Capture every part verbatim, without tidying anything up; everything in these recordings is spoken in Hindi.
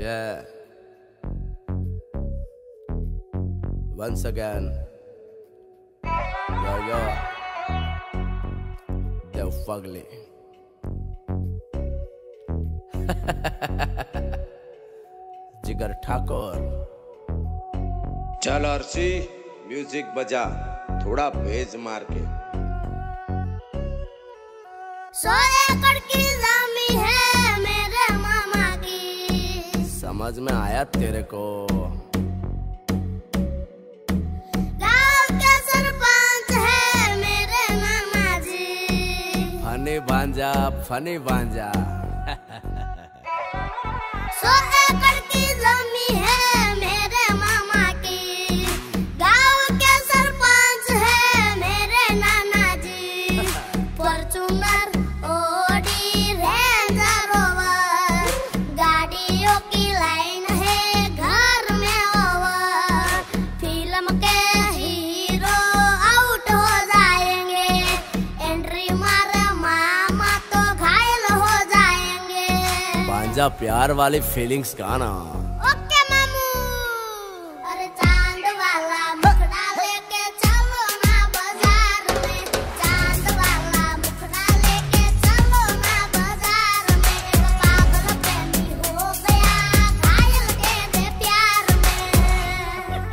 Yeah. Once again. Yo, yo. Yo, fugly. जिगर ठाकुर. चल अर्शी म्यूजिक बजा, थोड़ा बेज मार के. सौ एकड़ की जमीन है मेरे मामा की. समझ में आया तेरे को? गांव के सरपंच है मेरे मामा जी. फनी भांजा, फनी भांजा. सौ एकड़ की जमीन है मेरे मामा की. गांव के सरपंच है मेरे नाना जी. फॉर्च्यूनर, ऑडी, रेंजर रोवर, गाड़ियों की लाइन है घर में ओवर. फिल्म के हीरो आउट हो जाएंगे, एंट्री मारे मामा तो घायल हो जाएंगे. भांजा प्यार वाली फीलिंग्स गाना. ओके मामू. अरे चांद वाला मुखड़ा लेके चलो ना बाजार में. चांद वाला मुखड़ा लेके चलो ना बाजार में. एक पागल प्रेमी हो गया घायल के दे प्यार में.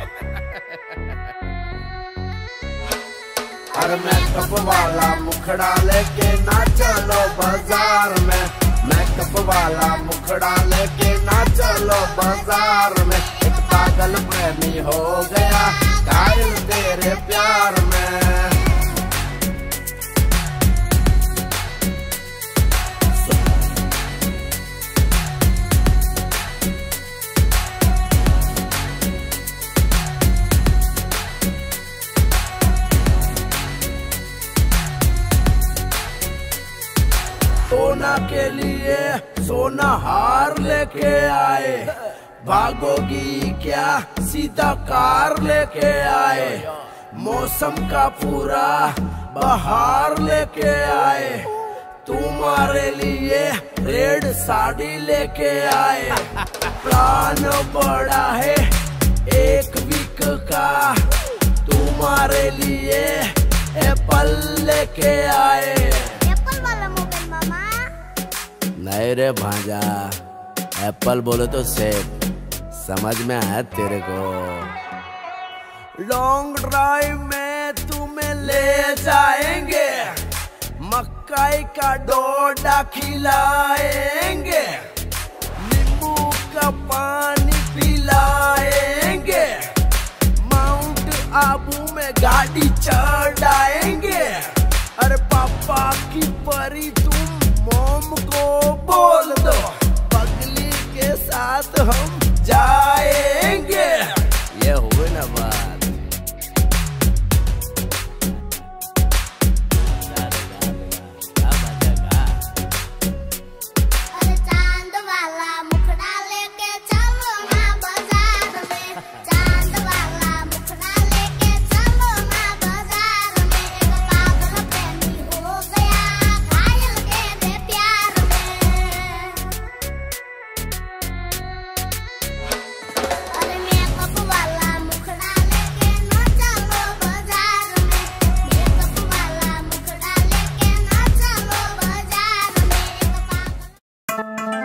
अरे मेकअप वाला मुखड़ा लेके ना चलो बाजार में. मेकअप वाला मुखड़ा लेके ना चलो बाजार में. एक पागल प्रेमी हो गया घायल तेरे प्यार में. सोना के लिए सोना हार लेके आए. भागोगी क्या सीधा कार लेके आए. मौसम का पूरा बहार लेके आए. तुम्हारे लिए रेड साड़ी लेके आए. प्लान बड़ा है एक वीक का. तुम्हारे लिए एप्पल लेके आए. एप्पल वाला मोबाइल मामा. नहीं रे भांजा, एप्पल बोले तो सेब. समझ में आया तेरे को? लॉन्ग ड्राइव में तुम्हें ले जाएंगे. मक्काई का डोडा खिलाएंगे. नींबू का पानी पिलाएंगे. माउंट आबू में गाड़ी चढ़ाएंगे. अरे पापा की परी तुम मोम को बोल दो. पगली के साथ हम जाएंगे. ये हुए ना बात. अरे चांद वाला मुखड़ा लेके चलो ना बाजार में. चांद वाला मुखड़ा लेके चलो ना बाजार में. एक पागल प्रेमी हो गया घायल के दे प्यार में. अरे मेकअप वाला मुखड़ा लेके ना चलो बाजार में. मेकअप वाला मुखड़ा लेके ना चलो बाजार में. एक पागल